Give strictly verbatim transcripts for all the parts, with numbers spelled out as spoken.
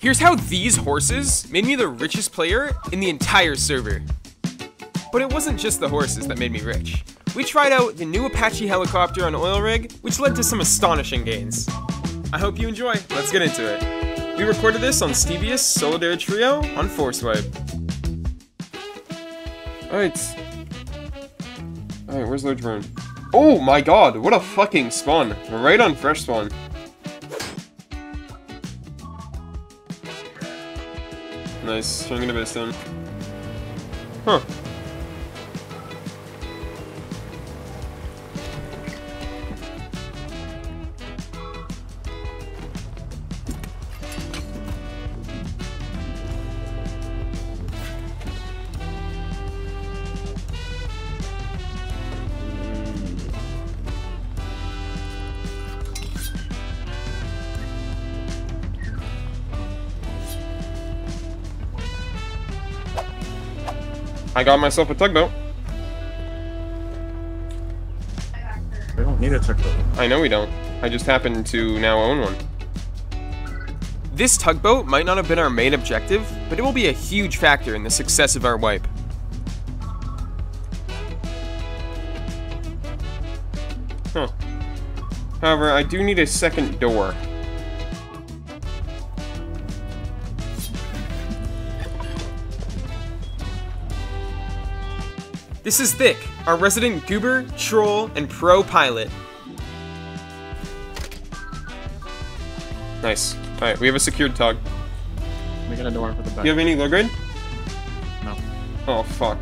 Here's how these horses made me the richest player in the entire server. But it wasn't just the horses that made me rich. We tried out the new Apache helicopter on Oil Rig, which led to some astonishing gains. I hope you enjoy. Let's get into it. We recorded this on Stevius Solidaire Trio on Forcewipe. Alright. Alright, where's Large Burn? Oh my god, what a fucking spawn. Right on fresh spawn. Nice, swinging a bit down. Huh. I got myself a tugboat. We don't need a tugboat. I know we don't. I just happen to now own one. This tugboat might not have been our main objective, but it will be a huge factor in the success of our wipe. Huh. However, I do need a second door. This is Thick, our resident goober, troll, and pro pilot. Nice. Alright, we have a secured tug. We got a door for the back. You have any low grade? No. Oh, fuck.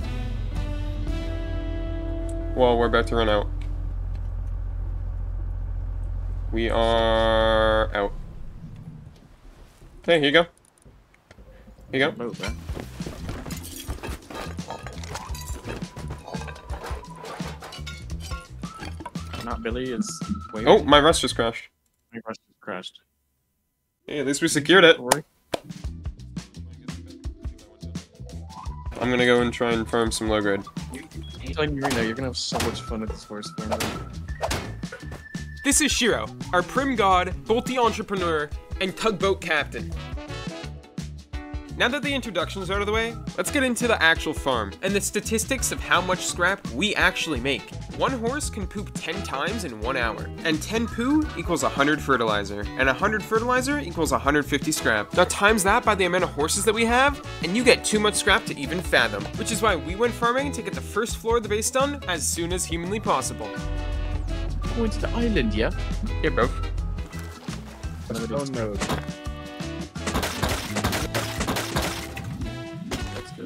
Well, we're about to run out. We are out. Okay, here you go. Here you go. Boat, man. Not Billy, it's Wade. Oh, my rust just crashed. My rust just crashed. Hey, at least we secured it. Rory? I'm gonna go and try and farm some low grade. I'm telling you right now, you're gonna have so much fun at this forest farm. This is Shiro, our prim god, bolty entrepreneur, and tugboat captain. Now that the introductions are out of the way, let's get into the actual farm, and the statistics of how much scrap we actually make. One horse can poop ten times in one hour, and ten poo equals one hundred fertilizer, and one hundred fertilizer equals one hundred fifty scrap. Now times that by the amount of horses that we have, and you get too much scrap to even fathom, which is why we went farming to get the first floor of the base done as soon as humanly possible. Going to the island, yeah? Yeah, bro. Oh no. That's good.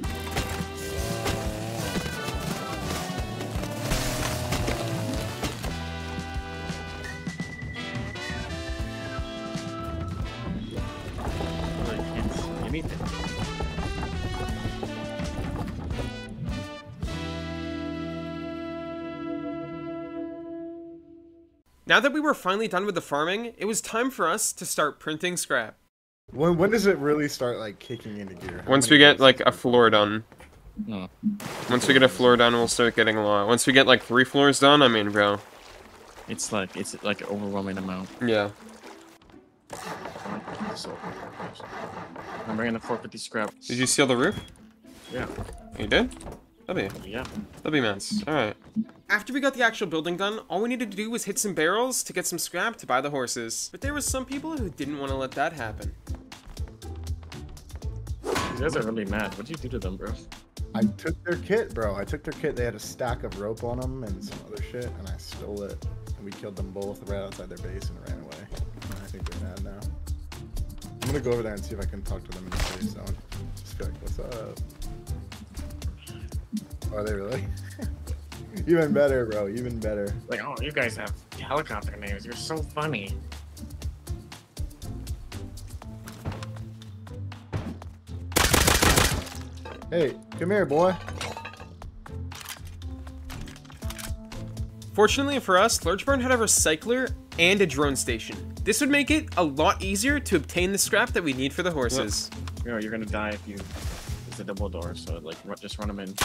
Well, I can't see anything. Now that we were finally done with the farming, it was time for us to start printing scrap. When when does it really start like kicking into gear? How Once many we get days? like a floor done. No. Once we get a floor done, we'll start getting a lot. Once we get like three floors done, I mean, bro. It's like, it's like an overwhelming amount. Yeah. I'm bringing the four fifty scrap. Did you seal the roof? Yeah. You did? W. Yeah. W mans. Alright. After we got the actual building done, all we needed to do was hit some barrels to get some scrap to buy the horses. But there was some people who didn't want to let that happen. These guys are really mad. What'd you do to them, bro? I took their kit, bro. I took their kit. They had a stack of rope on them and some other shit, and I stole it. And we killed them both right outside their base and ran away. And I think they're mad now. I'm gonna go over there and see if I can talk to them in the safe zone. Just be like, what's up? Are they really? Even better, bro. Even better. Like, oh, you guys have helicopter names. You're so funny. Hey, come here, boy. Fortunately for us, Lurchburn had a recycler and a drone station. This would make it a lot easier to obtain the scrap that we need for the horses. You know, you're gonna die if you... It's a double door, so like, ru- just run them in.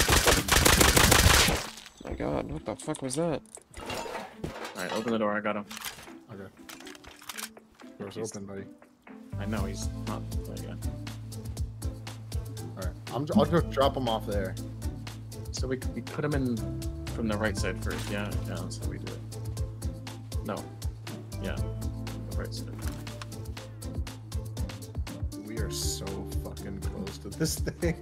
My god, what the fuck was that? Alright, open the door, I got him. Okay. Door's open, buddy. I know he's not. But yeah. All right, I'm, I'll just drop him off there. So we we put him in from the right side first. Yeah, yeah. That's how we do it. No. Yeah. The right side. We are so fucking close to this thing.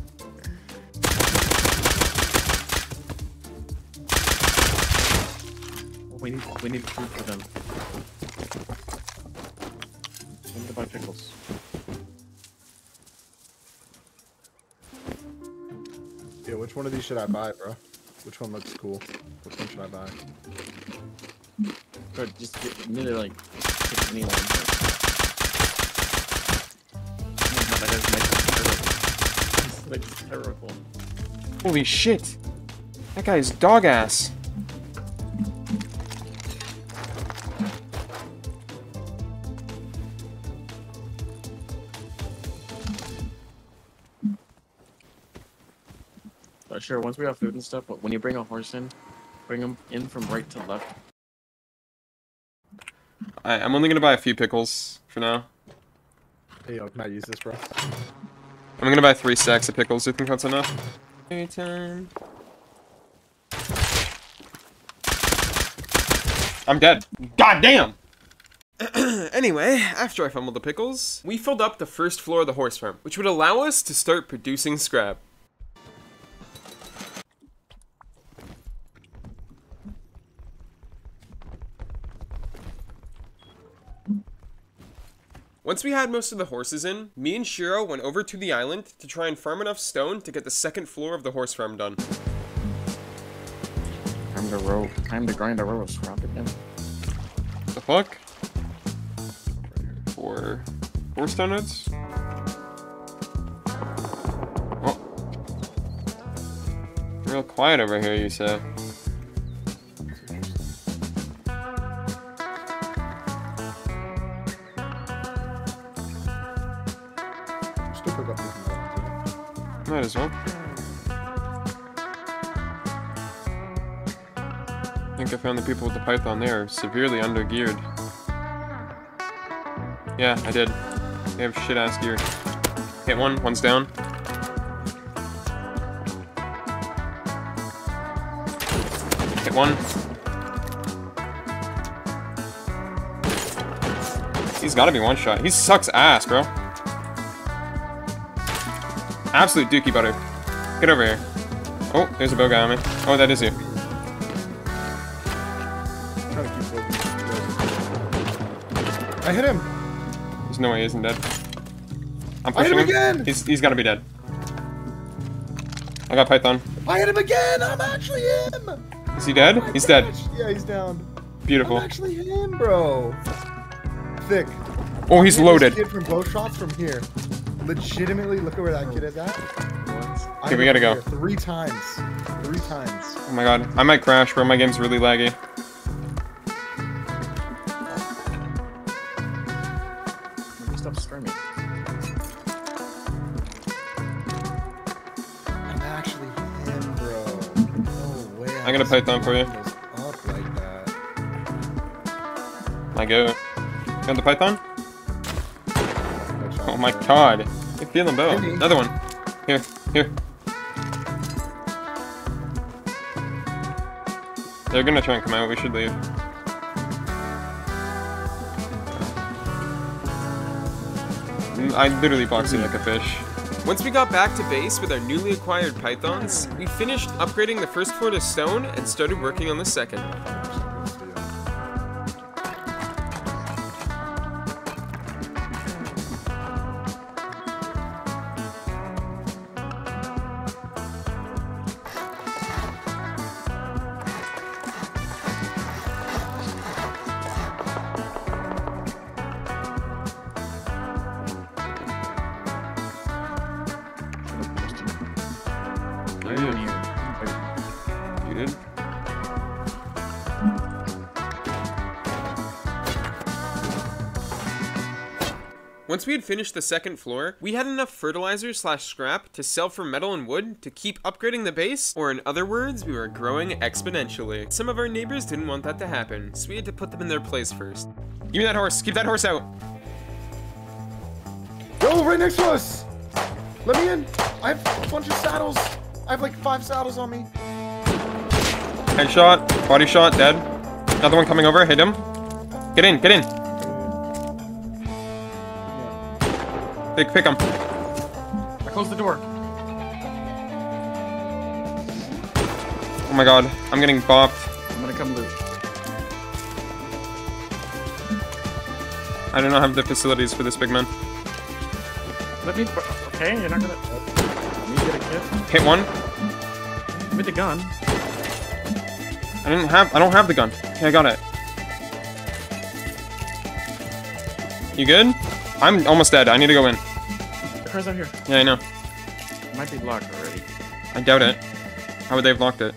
We need we need food for them. We need to buy pickles. Yeah, which one of these should I buy, bro? Which one looks cool? Which one should I buy? Bro, just get, you need to like pick any one. Oh, that is like terrible. It's like terrible. Holy shit! That guy's dog ass. But sure, once we have food and stuff, but when you bring a horse in, bring them in from right to left. Alright, I'm only gonna buy a few pickles for now. Hey, yo, can I use this, bro? I'm gonna buy three stacks of pickles. Do you think that's enough? Anytime. I'm dead. God damn! Anyway, after I fumbled the pickles, we filled up the first floor of the horse farm, which would allow us to start producing scrap. Once we had most of the horses in, me and Shiro went over to the island to try and farm enough stone to get the second floor of the horse farm done. Time to row. Time to grind a row of scrap again. The fuck? Four... Four stone nodes? Oh. Real quiet over here, you say? Still pick up these ones, Might as well. I think I found the people with the python. They are severely under-geared. Yeah, I did. They have shit-ass gear. Hit one, one's down. Hit one. He's gotta be one shot. He sucks ass, bro. Absolute dookie butter. Get over here. Oh, there's a bow guy on me. Oh, that is you. Trying to keep focused. I hit him! There's no way he isn't dead. I'm I hit pushing him him. again! He's, he's gotta be dead. I got python. I hit him again! I'm actually him! Is he dead? Oh He's gosh. dead. Yeah, he's down. Beautiful. I'm actually him, bro. Thick. Oh, he's I hit loaded. This kid from bow shots from here. Legitimately, look at where that kid is at. Okay, we gotta go. Here three times. Three times. Oh my god. I might crash, bro. My game's really laggy. Maybe stop streaming. I'm actually him, bro. No way. I got a python for you. Was up like that. I go. You got the python? No shot Oh my there. god. You're feeling bow. Maybe. Another one. Here, here. They're gonna try and come out. We should leave. Mm, I literally boxed it like a fish. Once we got back to base with our newly acquired pythons, we finished upgrading the first floor to stone and started working on the second. Right in here. You did? Once we had finished the second floor, we had enough fertilizer slash scrap to sell for metal and wood to keep upgrading the base, or in other words, we were growing exponentially. Some of our neighbors didn't want that to happen, so we had to put them in their place first. Give me that horse, keep that horse out! people right next to us. Let me in. I have a bunch of saddles. I have like five saddles on me. Headshot, body shot, dead. Another one coming over, hit him. Get in, get in. Pick, pick him. I closed the door. Oh my god, I'm getting bopped. I'm gonna come loot. I do not have the facilities for this big man. Let me. Okay, you're not gonna. Let me get a kit. Hit one. Give me the gun. I didn't have, I don't have the gun. Okay, I got it. You good? I'm almost dead. I need to go in. The car's out here. Yeah, I know. It might be locked already. I doubt it. How would they have locked it?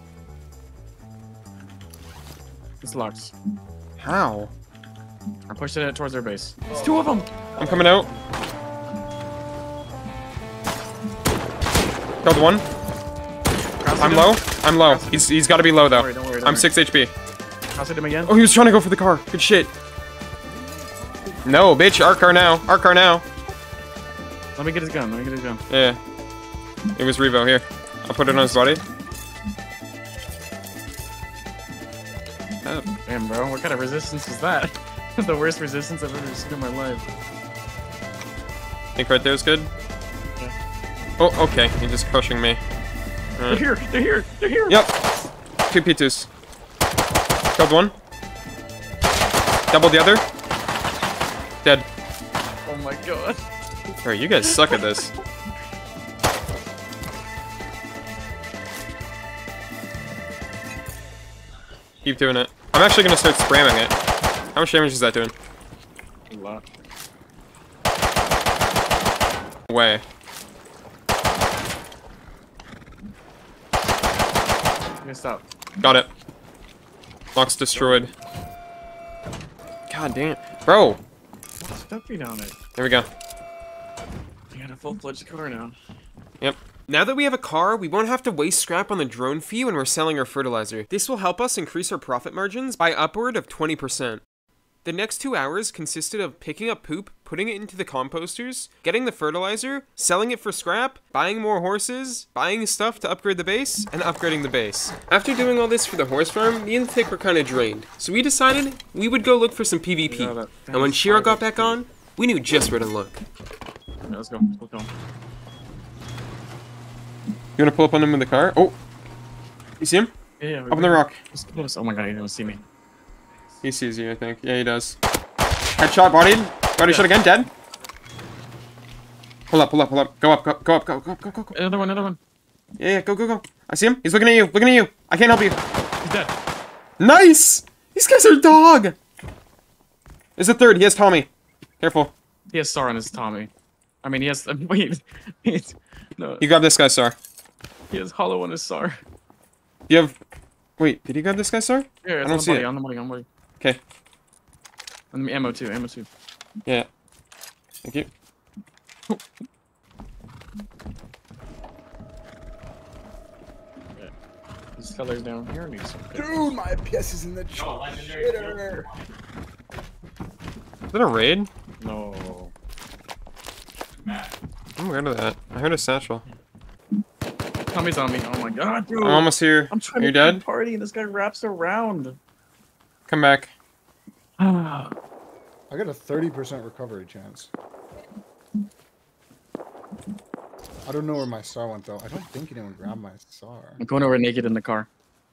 It's locked. How? I'm pushing it towards their base. It's two of them. I'm coming out. Killed one. I'm low. I'm low. He's he's got to be low though. Don't worry, don't worry, don't I'm worry. six H P. I'll hit him again. Oh, he was trying to go for the car. Good shit. No, bitch. Our car now. Our car now. Let me get his gun. Let me get his gun. Yeah. It was Revo. Here. I'll put it on his body. Oh. Damn, bro. What kind of resistance is that? The worst resistance I've ever seen in my life. Think right there is good? Yeah. Oh, okay. He's just crushing me. They're Alright. here. They're here. They're here. Yep. Two P twos. Killed one. Double the other. Dead. Oh my god. Bro, you guys suck at this. Keep doing it. I'm actually gonna start spamming it. How much damage is that doing? A lot. Way. Missed out. Got it. Lock's destroyed. God damn. Bro! What's stuffing on it? There we go. I got a full-fledged car now. Yep. Now that we have a car, we won't have to waste scrap on the drone fee when we're selling our fertilizer. This will help us increase our profit margins by upward of twenty percent. The next two hours consisted of picking up poop, putting it into the composters, getting the fertilizer, selling it for scrap, buying more horses, buying stuff to upgrade the base, and upgrading the base. After doing all this for the horse farm, me and Thick were kind of drained, so we decided we would go look for some PvP. Yeah, that- And when Shiro got back on, we knew just where to look. Yeah, let's go. Let's go. You wanna pull up on him in the car? Oh! You see him? Yeah, yeah. Up on the rock. It's close. Oh my god, he doesn't see me. He sees you, I think. Yeah, he does. Headshot, bodied. Body shot again, dead. Pull up, pull up, pull up. Go up, go, go up, go, go, go, go, go. Another one, another one. Yeah, yeah, go, go, go. I see him. He's looking at you, looking at you. I can't help you. He's dead. Nice! These guys are dog! There's a third. He has Tommy. Careful. He has Star on his Tommy. I mean, he has. Wait. He's, no. You grab this guy, Sar. He has Hollow on his Star. You have... Wait, did he grab this guy, Sar? Here, it's I on don't the see body, it. on the body, on the body. Okay. And the ammo too, ammo too. Yeah. Thank you. This color's down here needs some. Dude, my F P S is in the shitter. Is that a raid? No. I'm weird of that. I heard a satchel. Tommy's on me. Oh my god, dude. I'm almost here. I'm trying Are you to dead? party and this guy wraps around. Come back. I'm I got a thirty percent recovery chance. I don't know where my star went though. I don't think anyone grabbed my star. going over naked in the car.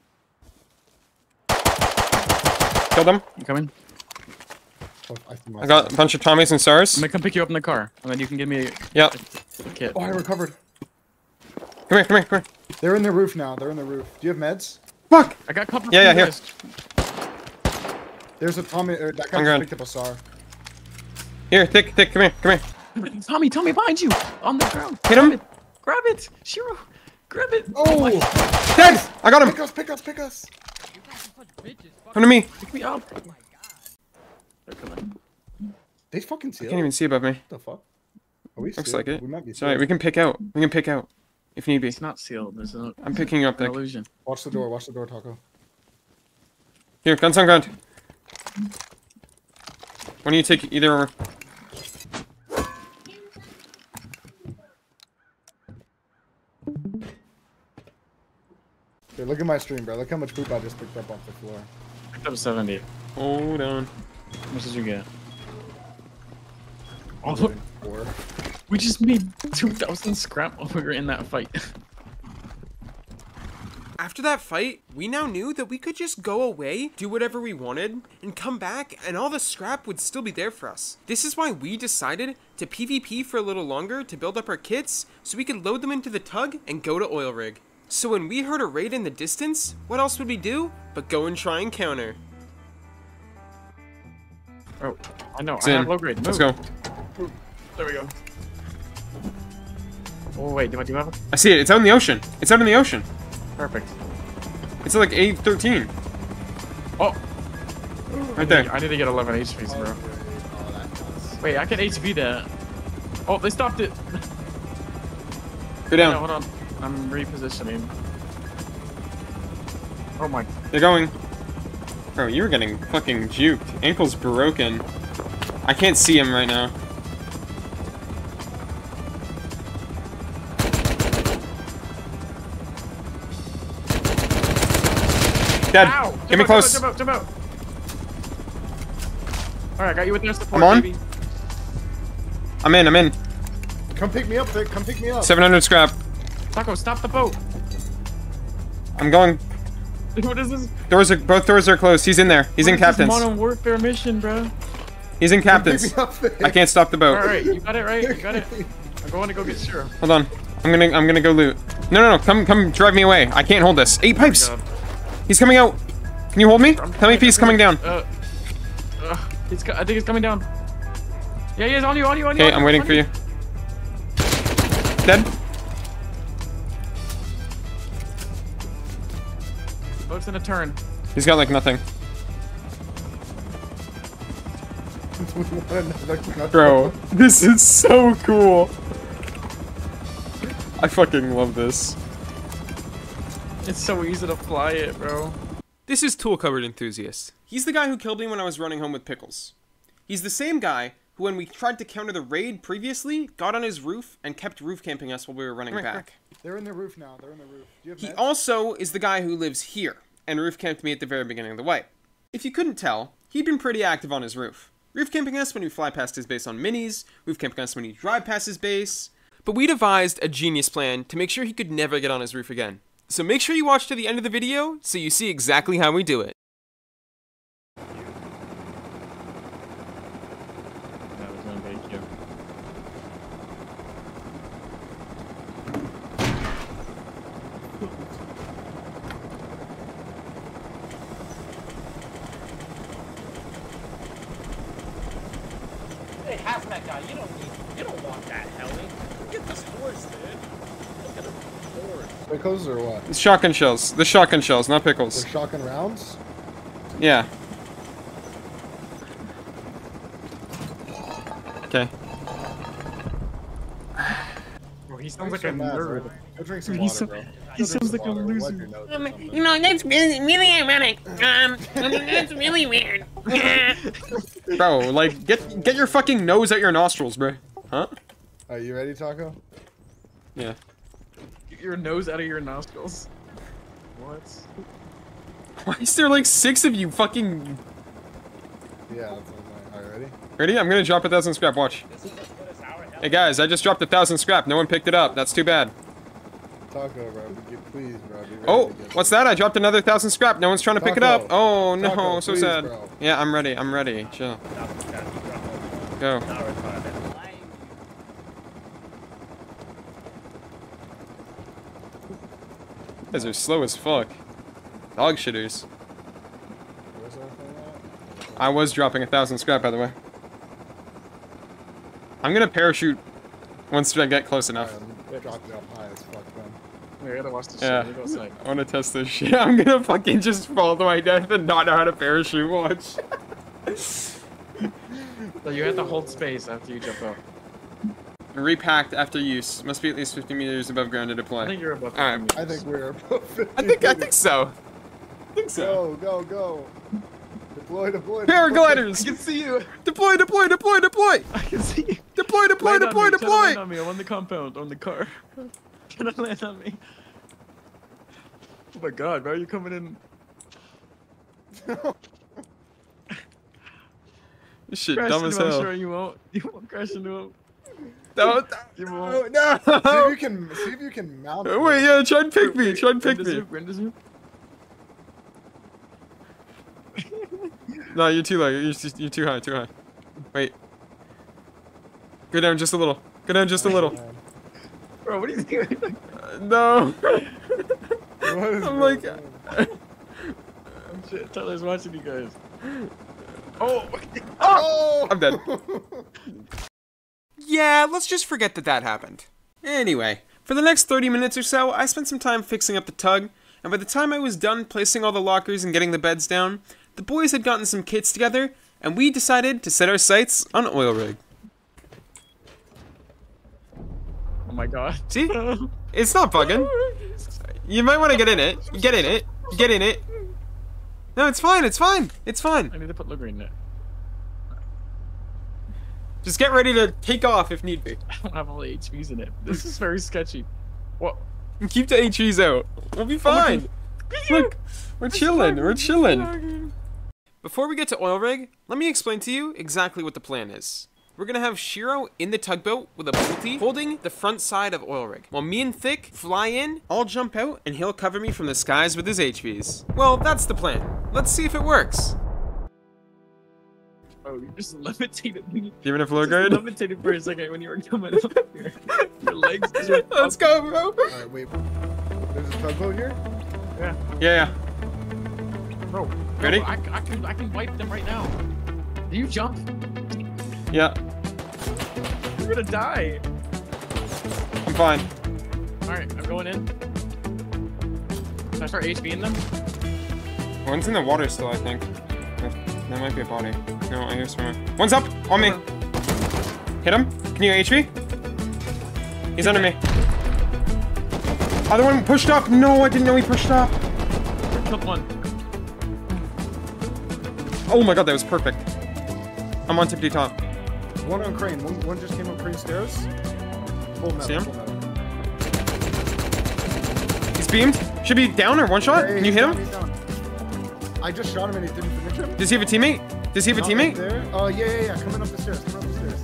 Killed him. You coming? Oh, I, think my I got a bunch of Tommies and Stars. I'm gonna come pick you up in the car, and then you can give me a Yep. kit. Oh, I recovered. Come here, come here, come here. They're in the roof now. They're in the roof. Do you have meds? Fuck! I got couple. Yeah, yeah, here. There's a Tommy. Uh, that guy I'm just good. picked up a star. Here, Thick, Thick, come here, come here. Tommy, Tommy, behind you, on the ground. Hit him. Grab it, grab it, Shiro, grab it. Oh! Dead! I got him! Pick us! Pick us! Pick us! Come to me. Pick me up. They're coming. They fucking I sealed. can't even see above me. What the fuck? Are we Looks sealed? like it. We might be It's alright, sealed. we can pick out. We can pick out. If need be. It's not sealed. There's no. I'm picking you up, an Thick. illusion. Watch the door. Watch the door, Taco. Here, guns on ground. Why don't you take either or? Here, look at my stream, bro. Look how much poop I just picked up off the floor. Picked up seventy. Hold on. How much did you get? Oh, Four. we just made two thousand scrap while we were in that fight. After that fight, we now knew that we could just go away, do whatever we wanted, and come back, and all the scrap would still be there for us. This is why we decided to PvP for a little longer to build up our kits, so we could load them into the tug and go to Oil Rig. So when we heard a raid in the distance, what else would we do but go and try and counter? Oh, I know. It's I in. have low grade. Let's Move. go. There we go. Oh wait, do I do have it? I see it. It's out in the ocean. It's out in the ocean. Perfect. It's like eight thirteen. Oh, Right there. I need to get eleven H Ps, bro. Oh, that does. Wait, I can H P that. Oh, they stopped it. Go No, down. hold on. I'm repositioning. Oh my. They're going. Bro, you were getting fucking juked. Ankle's broken. I can't see him right now. Dead. Ow! Get Jump me out, close. Jump out, jump out, jump out. Alright, got you with their support, I'm on. baby. I'm in, I'm in. Come pick me up, Vic. Come pick me up. seven hundred scrap. Taco, stop the boat. I'm going. What is this? Doors are, both doors are closed. He's in there. He's What in is this captain's. Modern Warfare mission, bro. He's in Come pick captain's. me up, Vic. I can't stop the boat. Alright, you got it right. You got it. I'm going to go get Shiro. Hold on. I'm gonna I'm gonna go loot. No no no, come come drive me away. I can't hold this. Eight pipes! God. He's coming out. Can you hold me? I'm Tell me if he's coming down. Uh, uh, he's co I think he's coming down. Yeah, he is on you, on you, on you. Okay, on I'm waiting on for you. Dead? Boat's in a turn. He's got like nothing. Bro, this is so cool. I fucking love this. It's so easy to fly it, bro. This is Tool Cupboard Enthusiast. He's the guy who killed me when I was running home with Pickles. He's the same guy who, when we tried to counter the raid previously, got on his roof and kept roof camping us while we were running back. They're in the roof now. They're in the roof. Do you have He meds? also is the guy who lives here and roof camped me at the very beginning of the wipe. If you couldn't tell, he'd been pretty active on his roof. Roof camping us when we fly past his base on minis, roof camping us when you drive past his base. But we devised a genius plan to make sure he could never get on his roof again. So make sure you watch to the end of the video so you see exactly how we do it. That was gonna bake you. Hey, hazmat guy, you don't need, you don't want that heli. Get this horse, dude. Look at him, horse. Pickles or what? It's shotgun shells. The shotgun shells, not pickles. They're shotgun rounds? Yeah. Okay. Bro, he sounds like So a mad, nerd. bro. Go drink some He's water, so- bro. he Go drink sounds some like a water. loser. Wipe your nose or Um, something. you know, that's really, really ironic. Um, that's really weird. Bro, like, get get your fucking nose out your nostrils, bro. Huh? Are you ready, Taco? Yeah. Get your nose out of your nostrils. What? Why is there like six of you fucking... Yeah, that's what I'm saying. Are you ready? Ready? I'm gonna drop a thousand scrap, watch. This is as good as our heli. Hey guys, I just dropped a thousand scrap. No one picked it up. That's too bad. Taco, bro. Get, please, bro. Be ready Oh, to get what's that? I dropped another thousand scrap. No one's trying to pick it Taco. up. Oh no, Taco, so please, sad. bro. Yeah, I'm ready. I'm ready. Chill. Now, guys, drop it. Go. Now we're fine. You guys are slow as fuck. Dog shitters. Where's that thing at? I was dropping a thousand scrap, by the way. I'm gonna parachute once I get close enough. Alright, I'm dropping up high as fuck, man. Wait, I gotta watch this Yeah. shit. Go outside. I wanna test this shit. I'm gonna fucking just fall to my death and not know how to parachute. Watch. So you have to hold space after you jump out. Repacked after use. Must be at least fifty meters above ground to I deploy. think you're above. Alright. fifty I meters. think we're above fifty. I think I think so. I think so. Go, go, go. Deploy, deploy. Paragliders! I can see you. Deploy, deploy, deploy, deploy! I can see you. Deploy, deploy, Land on deploy, me, try to land deploy! on me. I'm on the compound, on the car. Can I land on me? Oh my god, why are you coming in? This shit Crash dumb as into him, hell. sure you won't. You won't crash into him. No, You No, won't. no. See if you can. See if you can mount. no. Wait, yeah, try and pick me. Try and pick Brenda me. Zoop, Brenda Zoop. No, you're too low. You're, just, you're too high. Too high. Wait. Go down just a little. Go down just a little. Bro, what are you doing? Uh, no. What is I'm like. going on? Oh, shit, Tyler's watching you guys. Oh! Oh! I'm dead. Yeah, let's just forget that that happened. Anyway, for the next thirty minutes or so, I spent some time fixing up the tug, and by the time I was done placing all the lockers and getting the beds down, the boys had gotten some kits together, and we decided to set our sights on Oil Rig. Oh my god. See? It's not bugging. You might want to get in it. Get in it. Get in it. No, it's fine. It's fine. It's fine. I need to put Logrin in it. Just get ready to take off if need be. I don't have all the H Vs in it. This is very sketchy. What? Keep the H Vs out. We'll be fine. Look, we're chilling. We're chilling. Before we get to Oil Rig, let me explain to you exactly what the plan is. We're gonna have Shiro in the tugboat with a Bolty holding the front side of Oil Rig, while me and Thick fly in, I'll jump out, and he'll cover me from the skies with his H Vs. Well, that's the plan. Let's see if it works. Oh, you just levitated me. Giving a flow Just guard? levitated for a second when you were coming up here. Your legs just went Let's up. go, bro. Alright, wait. There's a tugboat here? Yeah. Yeah, Bro. bro, Ready? I, I can I can wipe them right now. Do you jump? yeah. Yeah, You're gonna die. I'm fine. Alright, I'm going in. Should I start H Ving them? One's in the water still, I think. That that might be a body. No, I hear someone. One's up! On me! Hit him. Can you H V? He's under me. Other one pushed up! No, I didn't know he pushed up! Killed one. Oh my god, that was perfect. I'm on tippity top. One on crane. One, one just came up crane stairs. Full metal, See him? full metal. He's beamed. Should be down or one shot? Hey, Can you he's hit down, him? he's down. I just shot him and he didn't finish him. Does he have a teammate? Does he have a Not teammate? up there. Oh, yeah, yeah, yeah. Coming up the stairs. Coming up the stairs.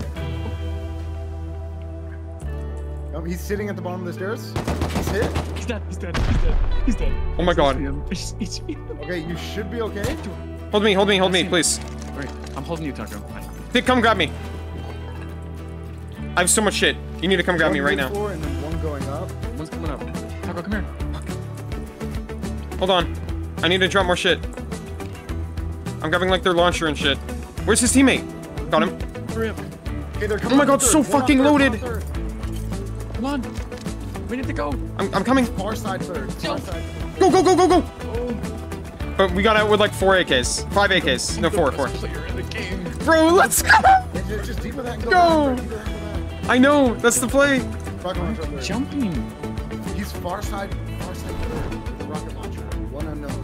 Um, he's sitting at the bottom of the stairs. He's hit. He's dead. He's dead. He's dead. He's dead. Oh my god. H V him. Okay, you should be okay. Hold me, hold me, hold I me, see him. please. Alright, I'm holding you, Taco. Dick, come grab me. I have so much shit. You need to come grab me One right now. mid-floor and then one going up. One's coming up. Taco, come here. Hold on. I need to drop more shit. I'm grabbing like their launcher and shit. Where's his teammate? Got him. Hurry up. Okay, they're Oh coming my up god, the so third. One on fucking third, one on loaded. third. Come on. We need to go. I'm, I'm coming. Far side third. Far Jump. side. Go, go, go, go, go. Oh. But we got out with like four A Ks. Five A Ks. No, four, four. Player in the game. Bro, let's go. Yeah, just, just deep with that and go. Go. back, deep with that and go back. I know. That's the play. Rocket launcher up there. Jumping. He's far side, far side third. With the rocket launcher. One unknown.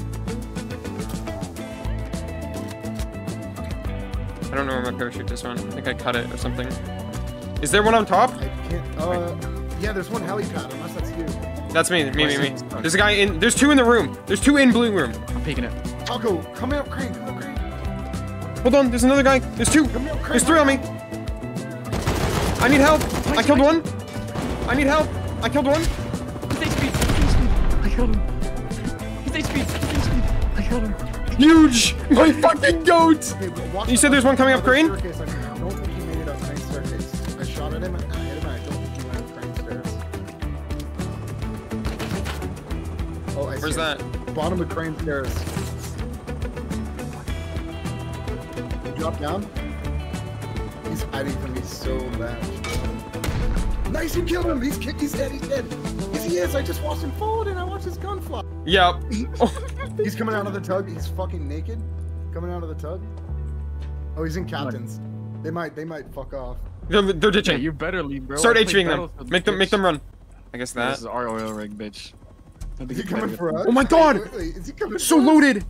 I don't know where my parachute is on. I think I cut it or something. Is there one on top? I can't. Uh, yeah, there's one helipad. Unless that's you. That's me. Me, me, me. There's a guy in. There's two in the room. There's two in blue room. I'm peeking it. Taco, come up crane. Come up crane. Hold on. There's another guy. There's two. Come up crane. There's three on me. I need help. I killed one. I need help. I killed one. He's H P. He's H P. I killed him. He's H P. He's H P. I killed him. Huge. My fucking goat. Okay, watch You the said there's one coming up other crane? staircase. I don't think he made it up crane staircase. I shot at him and I hit him and I don't think he went up crane stairs. Oh, I see Where's him. that? Bottom of crane stairs. He dropped down. He's hiding from me so bad. Nice, you killed him. He's kicked. He's dead. He's dead. Yes, he is. I just watched him fall and I watched his gun fly. Yep. Oh, He's coming out of the tug. He's fucking naked. Coming out of the tug. Oh, he's in captains. They might. They might fuck off. they're, they're Yeah, ditching. you better leave, bro. Start I played HVing them. Battlefield, Make them. Make bitch. them run. I guess This that. is our oil rig, bitch. I Is think he it's coming better. for us? Oh my god! Wait, wait, is he coming So for us? loaded.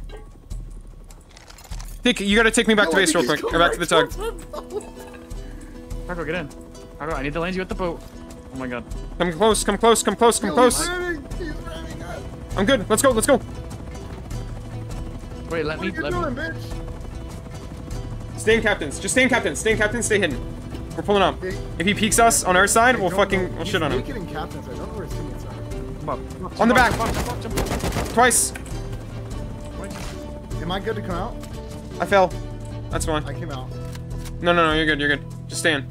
Dick, you gotta take me back No, to I base think real he's quick. Or coming back to the right tug. towards us. Taco, get in. Taco, I need to land you at the boat. Oh my god. Come close. Come close. Come close. Come Yo, close. He's running. He's running up. I'm good. Let's go. Let's go. Wait, let What me. are you Let doing, me. bitch? Stay in captains. Just stay in captains. Stay in captains. Stay hidden. We're pulling up. Hey, If he peeks us on our side, I we'll don't fucking know. we'll He's shit on him. naked in captains. I don't know where his teammates are. Come up, come up, On the jump back. up, jump up, jump up. Twice. Am I good to come out? I fell. That's fine. I came out. No, no, no. You're good. You're good. Just stay in.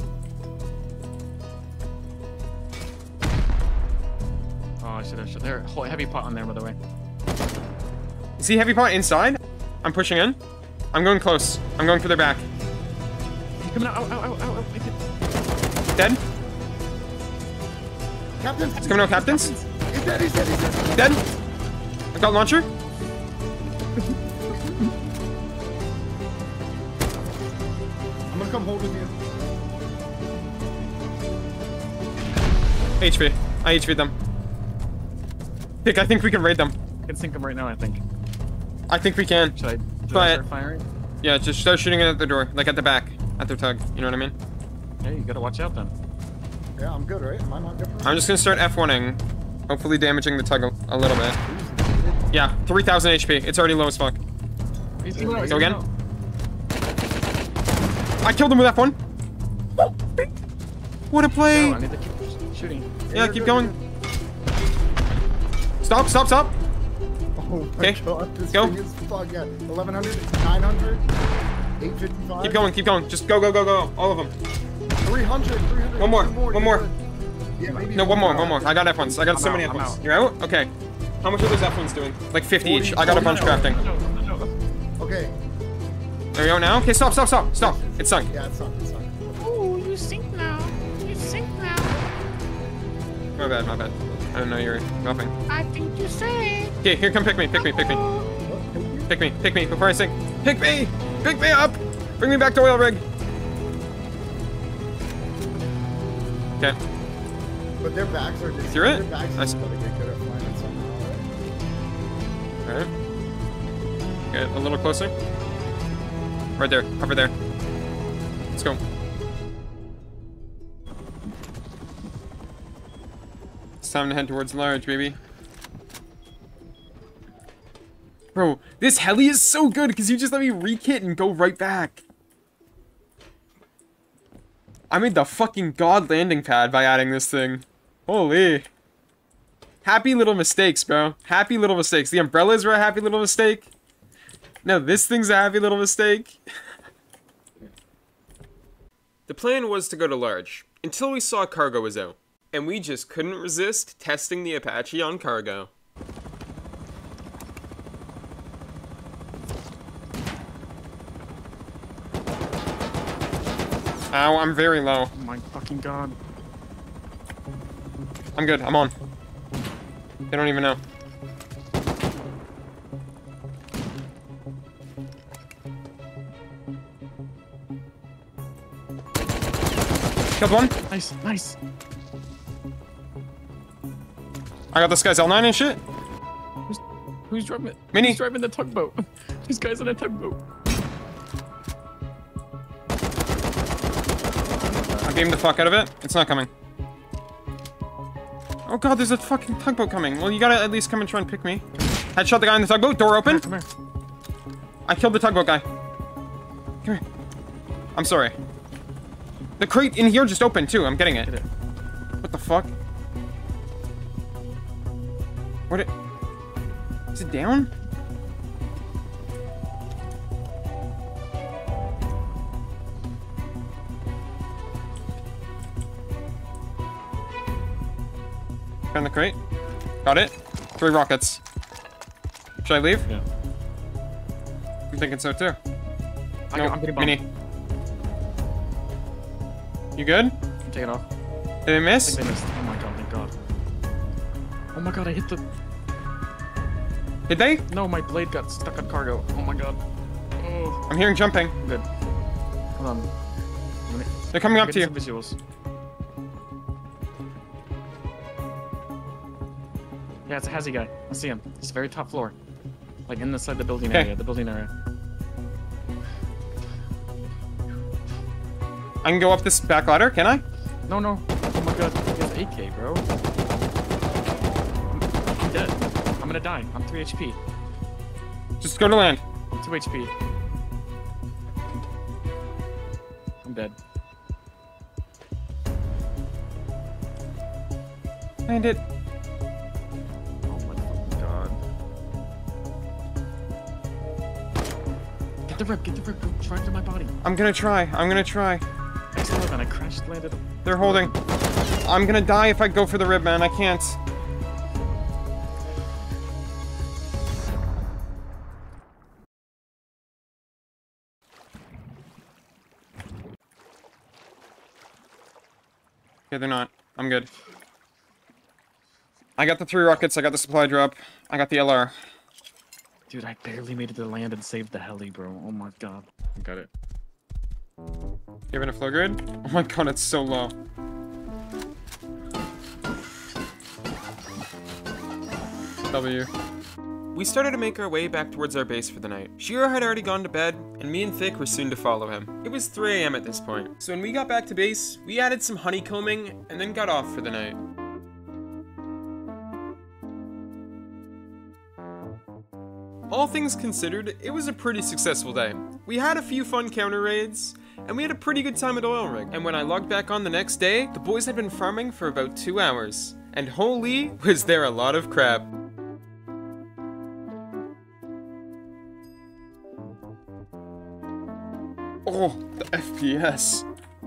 Oh, I should have. There, whole heavy pot on there, by the way. You see heavy pot inside? I'm pushing in. I'm going close. I'm going for their back. He's coming out. Out, out, out, out, out. I did- Dead. Captains. He's coming out captains. He's dead. He's dead. He's dead. Dead. I got launcher. I'm gonna come hold with you. H P. I H P'd them. Pick, I think we can raid them. I can sink him right now, I think. I think we can. Should I, should Try I it. start firing? Yeah, just start shooting it at the door. Like at the back. At their tug. You know what I mean? Hey, you gotta watch out then. Yeah, I'm good, right? Am I not good? I'm just gonna start F one-ing. Hopefully damaging the tug a, a little bit. Yeah, three thousand H P. It's already low as fuck. He's coming out, he's Go coming again. out. I killed him with F one. What a play! No, I need to keep shooting. Yeah, keep going. Stop, stop, stop! Oh my Okay, god, this go. thing is fuck yeah. eleven hundred, nine hundred, eight fifty-five. Keep going, keep going. Just go, go, go, go. All of them. three hundred, three hundred. One more, two one you're more. good. Yeah, maybe No, one more, one more. I got F ones. I got I'm so many out, F I'm ones. out. You're out? Okay. How much are those F ones doing? Like fifty each. I got a bunch crafting. Okay. There we go now. Okay, stop, stop, stop, stop. It sunk. Yeah, it's not. It's not. Oh, you sink now. You sink now. My bad, my bad. I didn't know you were helping. I think you say. Okay, here, come pick me, pick me, pick me. Pick me, pick me before I sink. Pick me! Pick me up! Bring me back to oil rig. Okay. But their backs are just. You're it? Their backs Nice. are gotta get good at flying it somehow, right? Alright. Get a little closer. Right there, over there. Let's go. It's time to head towards large, baby. Bro, this heli is so good because you just let me re-kit and go right back. I made the fucking god landing pad by adding this thing. Holy. Happy little mistakes, bro. Happy little mistakes. The umbrellas were a happy little mistake. No, this thing's a happy little mistake. The plan was to go to large, until we saw cargo was out. And we just couldn't resist testing the Apache on cargo. Ow, I'm very low. Oh my fucking god. I'm good, I'm on. They don't even know. Killed one. Nice, nice. I got this guy's L nine and shit. Who's, who's driving it? Mini. Who's driving the tugboat? This guy's in a tugboat. I beamed the fuck out of it. It's not coming. Oh god, there's a fucking tugboat coming. Well, you gotta at least come and try and pick me. Headshot the guy in the tugboat. Door open. Come here, come here. I killed the tugboat guy. Come here. I'm sorry. The crate in here just opened too. I'm getting it. Get it. What the fuck? What it? Is it down? Found the crate. Got it. Three rockets. Should I leave? Yeah. I'm thinking so too. I No, got, I'm getting bombed. Mini. You good? Take it off. Did they I miss? think they missed. Oh my god, thank god. Oh my god, I hit the... Did they? No, my blade got stuck on cargo. Oh my god. Oh, I'm hearing jumping. I'm good. Hold on. I'm gonna- They're coming I'm up to you. getting some visuals. Yeah, it's a Hazy guy. I see him. He's very top floor. Like inside the building Okay. area. The building area. I can go up this back ladder, can I? No, no. Oh my god. He has A K, bro. I'm, I'm dead. I'm gonna die. I'm three H P. Just go to land. I'm two H P. I'm dead. Land it. Oh my fucking god. Get the rip, get the rip, go try into my body. I'm gonna try. I'm gonna try. X eleven, I crashed, landed. They're holding. I'm gonna die if I go for the rib, man. I can't. Yeah, they're not. I'm good. I got the three rockets. I got the supply drop. I got the L R. Dude, I barely made it to land and saved the heli, bro. Oh my god. I got it. You having a flow grid? Oh my god, it's so low. W. We started to make our way back towards our base for the night. Shiro had already gone to bed, and me and Thick were soon to follow him. It was three A M at this point, so when we got back to base, we added some honeycombing, and then got off for the night. All things considered, it was a pretty successful day. We had a few fun counter raids, and we had a pretty good time at Oil Rig. And when I logged back on the next day, the boys had been farming for about two hours. And holy, was there a lot of crab. Oh, the F P S.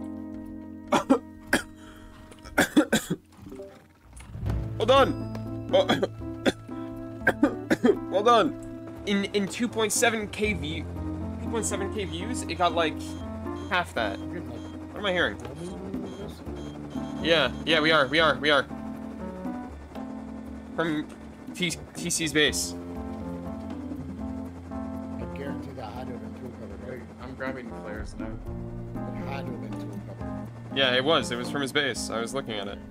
Hold on. Oh. Hold on. In in two point seven K view, two point seven K views, it got like half that. What am I hearing? Yeah, yeah, we are, we are, we are. From T TC's base. I guarantee that had to have been tool covered, right? I'm grabbing flares now. It had to have been tool covered. Yeah, it was. It was from his base. I was looking at it.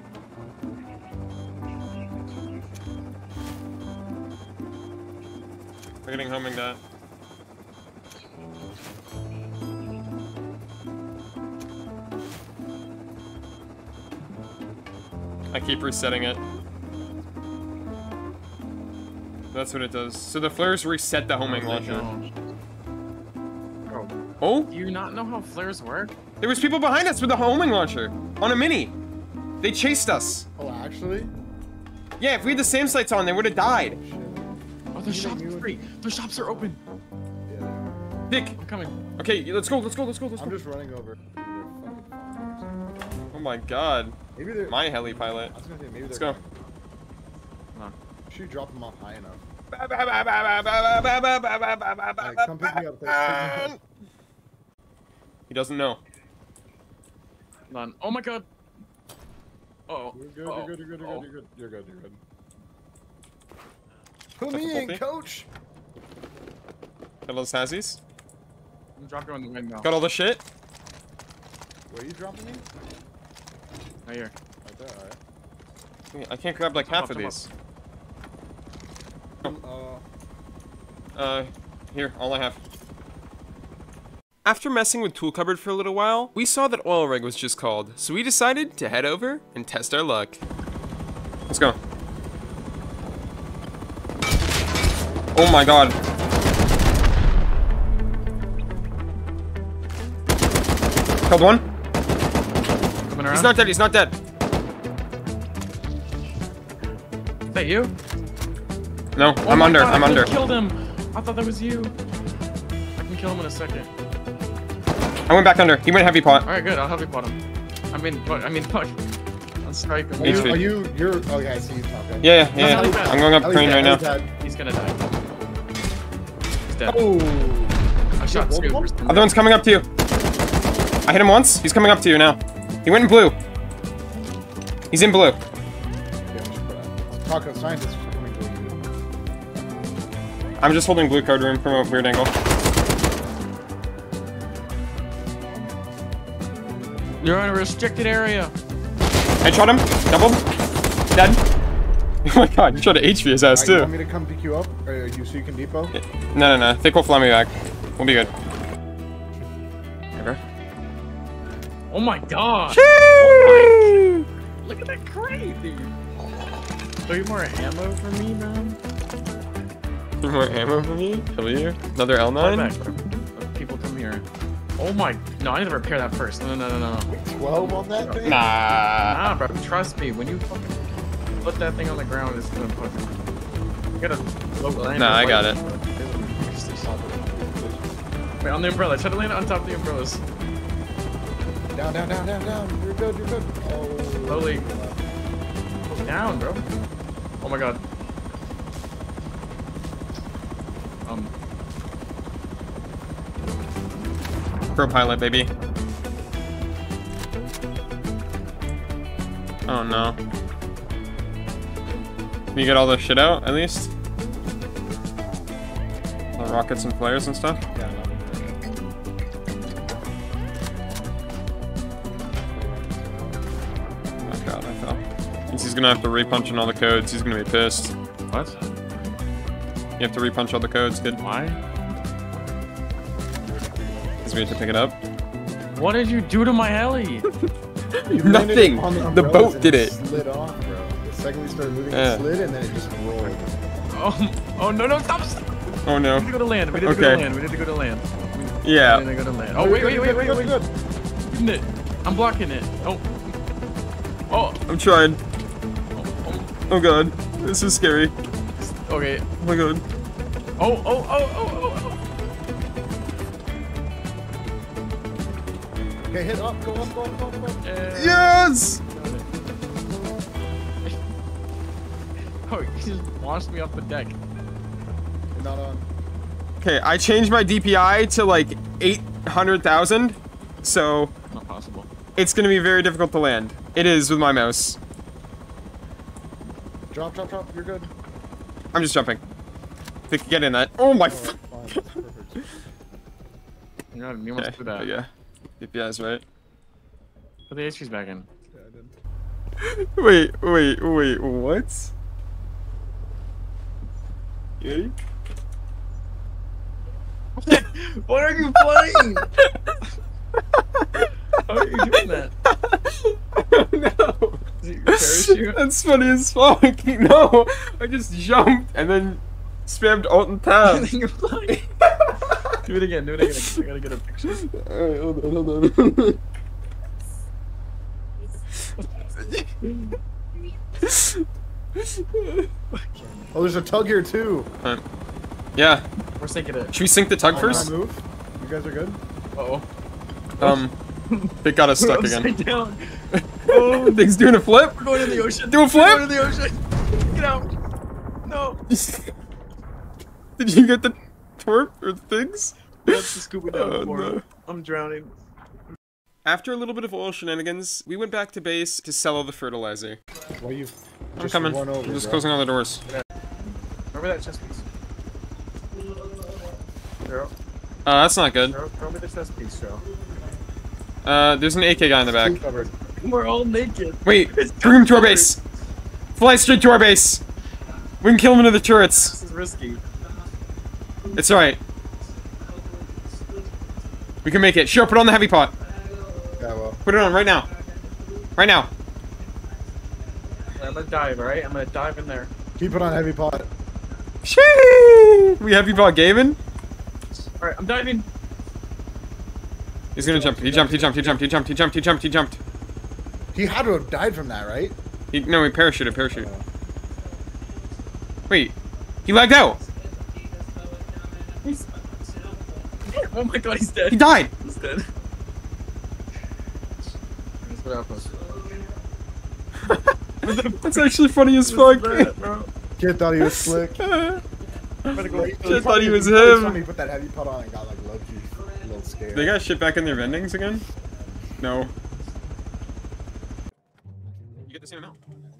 We're getting homing that. I keep resetting it. That's what it does. So the flares reset the homing launcher. Bro, Oh? do you not know how flares work? There was people behind us with the homing launcher on a mini. They chased us. Oh, actually? Yeah, if we had the SAM sights on, they would have died. Shit. Oh, the shops are free. The shops are open. Yeah, they are. Dick. I'm coming. Okay, let's go. Let's go. Let's go. Let's I'm go. just running over. Maybe they're fucking farmers. Oh my god. Maybe they're. My heli pilot. I was gonna say, maybe Let's they're. go. Come on. Should drop them off high enough. Like, Like, come pick me up. Pick me up. He doesn't know. Hold on. Oh my god. Uh oh. You're good. Uh-oh. You're good. You're good. You're Uh-oh. good. You're good. You're good. You're good. Put That's me a in, faulty. coach. Got all the sassies. I'm dropping on the wind now. Got all the shit. Where are you dropping me? Right here. Right there. All right. I can't grab like Come half up, of come up. these. Uh, Uh, here, all I have. After messing with Tool Cupboard for a little while, we saw that Oil Rig was just called, so we decided to head over and test our luck. Let's go. Oh my god. Killed one. Coming around. He's not dead, he's not dead. Is that you? No, Oh I'm my under, God, I'm I under. killed him. I thought that was you. I can kill him in a second. I went back under. He went heavy pot. All right, good. I'll help you pot him. I mean, fuck. I mean, fuck. I'll strike him. are you? H P. Are you? You're. Okay, I see you talking. Yeah, yeah, yeah. Heli pad. I'm going up crane right now. He's gonna die. He's dead. Oh. I shot One two. more? Other one's coming up to you. I hit him once. He's coming up to you now. He went in blue. He's in blue. Yeah, we should put that. Taco scientists are coming to you. I'm just holding blue card room from a weird angle. You're in a restricted area. Headshot him. Doubled. Dead. Oh my god, you tried to H P his ass Alright, you too. want me to come pick you up, or you so you can depot? No, no, no. Thick will fly me back. We'll be good. Oh my god. Woo! Look at that crate, dude. Three more ammo for me, man. Three more ammo for me? Kill you? Another L Fall nine? back, bro. People come here. Oh my, no, I need to repair that first. No, no, no, no, no. twelve on that thing? Nah. Nah, bro, trust me. When you fucking put that thing on the ground, it's gonna fucking. You gotta. Land Nah, I got it. Wait, on the umbrella. Try to land on top of the umbrellas. Down, down, down, down, down. You're good, you're good. Oh. Slowly. Go down, bro. Oh my god. Um. Pro pilot, baby. Oh no. Can you get all this shit out, at least? The rockets and flares and stuff? Yeah, Oh god, I fell. Means he's gonna have to repunch in all the codes. He's gonna be pissed. What? You have to repunch all the codes, kid. Why? Because we have to pick it up. What did you do to my heli? You landed Nothing! on The umbrellas boat and did it. Slid off, bro. The second we started moving, Yeah. it slid and then it just rolled. Oh, oh no, no, stop! stop. Oh We no. need to go to land. We need to go Okay. to land. We need to go to land. We Yeah. need to go to land. Oh, wait, wait, wait, wait, Good, wait. good, Isn't it? I'm blocking it. Oh. Oh. I'm trying. Oh, oh. Oh god. This is scary. Okay. Oh my god. Oh, oh, oh, oh, oh, oh. Okay, hit up, go up, go up, go up, go up. Uh, Yes! Oh, he just launched me off the deck. You're not on. Okay, I changed my D P I to like eight hundred thousand, so Not possible. it's gonna be very difficult to land. It is with my mouse. Drop, drop, drop, you're good. I'm just jumping. They can get in that. Oh my Oh, f- fine, that's perfect. You know, you almost Okay, do that. yeah. D P I's right. Put the H Q's back in. Yeah, I did. Wait, wait, wait, what? Yay? What are you playing? How are you doing that? No. Is it your parachute? That's funny as fuck. No, I just jumped and then spammed Alt and Tab. You're flying. Do it again, do it again. I gotta get a picture. Alright, hold on, hold on. Oh, there's a tug here too. Alright. Yeah. We're sinking it. Should we sink the tug Oh, first? can I move? You guys are good? Uh-oh. Um, they got us stuck Upside again. down. Oh, thing's doing a flip. We're going in the ocean. Do a We're flip. going in the ocean. Get out. No. Did you get the twerp or the things? That's the scuba down Oh, for no. him. I'm drowning. After a little bit of oil shenanigans, we went back to base to sell all the fertilizer. Well, you I'm just coming. run over, I'm just bro. closing all the doors. Remember that chest piece? Throw, Uh, that's not good. throw, throw me the chest piece, Joe. Uh, there's an A K guy in the back. Two covered. We're all naked. Wait, It's bring him to our covered. base. Fly straight to our base. We can kill him into the turrets. This is risky. It's alright. We can make it. Sure, put on the heavy pot. Yeah, well. Put it on right now. Right now. I'm gonna dive, alright? I'm gonna dive in there. Keep it on heavy pot. Shee! We heavy pot Gavin. Alright, I'm diving. He's gonna jump. He jumped. He jumped. He jumped. He jumped. He jumped. He jumped. He jumped. He had to have died from that, right? He, no, he parachuted. Parachute. Wait. He lagged out. He's... Oh my god, he's dead. He died. He's dead. Let's put outpost. That's actually funny as What's fuck. that, bro? Kid thought he was slick. I I'm gonna go. thought he was He probably saw him. me put that heavy pot on and got like low key a little scared. They got shit back in their vendings again? No. You get the same amount.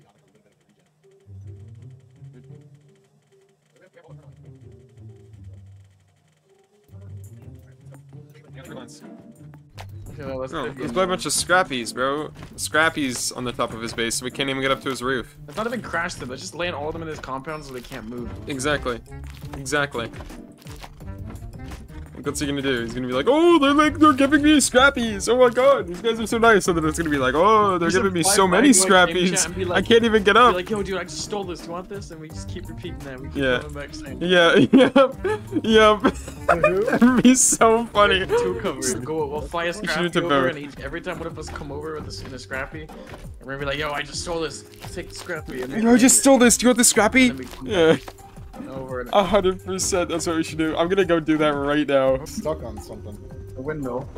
Okay, let's No, do it. there's probably a bunch of scrappies, bro. Scrappies on the top of his base, so we can't even get up to his roof. Let's not even crash them. Let's just land all of them in this compound so they can't move. Exactly. Exactly. what's he gonna do? He's gonna be like, oh, they're like, they're giving me scrappies. Oh my god, these guys are so nice. So then it's gonna be like, oh, they're He's giving me gonna so fly many back to our game chat scrappies. and be I like- can't even get Be up. like, yo, dude, I just stole this. Do you want this? And we just keep repeating that. We keep Yeah. coming back saying, Yeah, yep, yep. That'd be so funny. two covers. Go, we'll fly a shoot it scrappy to over, both. and each, every time one of us come over with this in a scrappy, and we're gonna be like, yo, I just stole this. Take the scrappy. And Yo, I just stole this. Do you want the scrappy? And then we come Yeah, back over and a hundred percent. That's what we should do. I'm gonna go do that right now. Stuck on something. the window.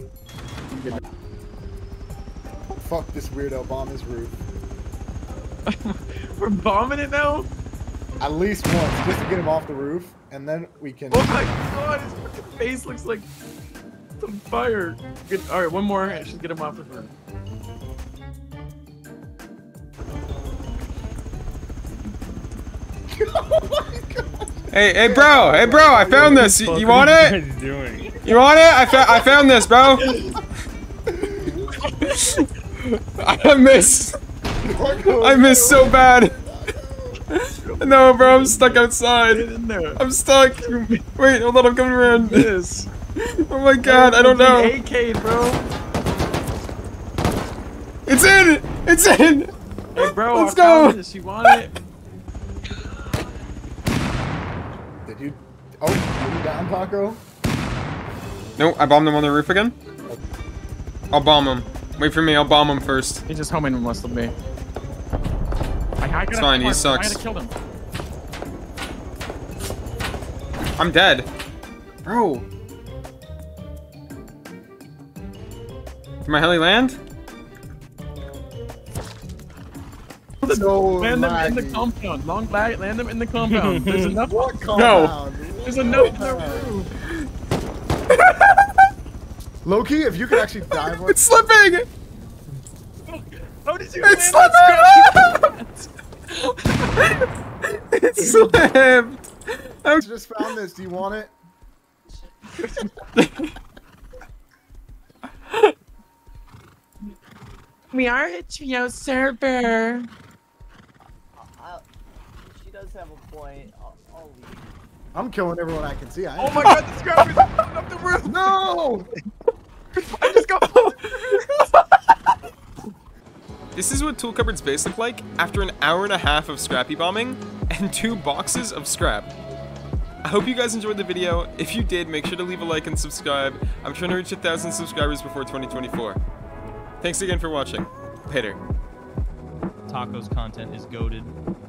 Fuck this weirdo bomb his roof. We're bombing it now? At least once, just to get him off the roof, and then we can. Oh my god, his fucking face looks like some fire. Good. Alright, one more. I should get him off the roof. Hey, hey, bro. Hey, bro. I found this. You, you want it? You want it? I found. I found this, bro. I missed. I missed so bad. No, bro. I'm stuck Get outside. in there. I'm stuck. Wait, hold on. I'm coming around. This. Oh my god. I don't know. A K, bro. It's in. It's in. Hey, bro. Let's I go. found this. You want it? Did you? Oh, are you down, Paco? No, I bombed him on the roof again. I'll bomb him. Wait for me. I'll bomb him first. He's just homing most of me. I, I It's fine, he I sucks. gotta kill him. I'm dead. Bro. Did my heli land? So Land them in the laggy. compound. Long lag. Land them in the compound. There's enough. What compound? There's enough in the roof. Loki, if you could actually dive like It's slipping! How did you It's land that slipping! It slipped! I just found this. Do you want it? We are H B O server. I'll, she does have a point. I'll, I'll leave. I'm killing everyone I can see. I Oh my god, this crap is up the roof. No! I just got. This is what Tool Cupboard's base looked like after an hour and a half of scrappy bombing and two boxes of scrap. I hope you guys enjoyed the video. If you did, make sure to leave a like and subscribe. I'm trying to reach a thousand subscribers before twenty twenty-four. Thanks again for watching. Later. Taco's content is goated.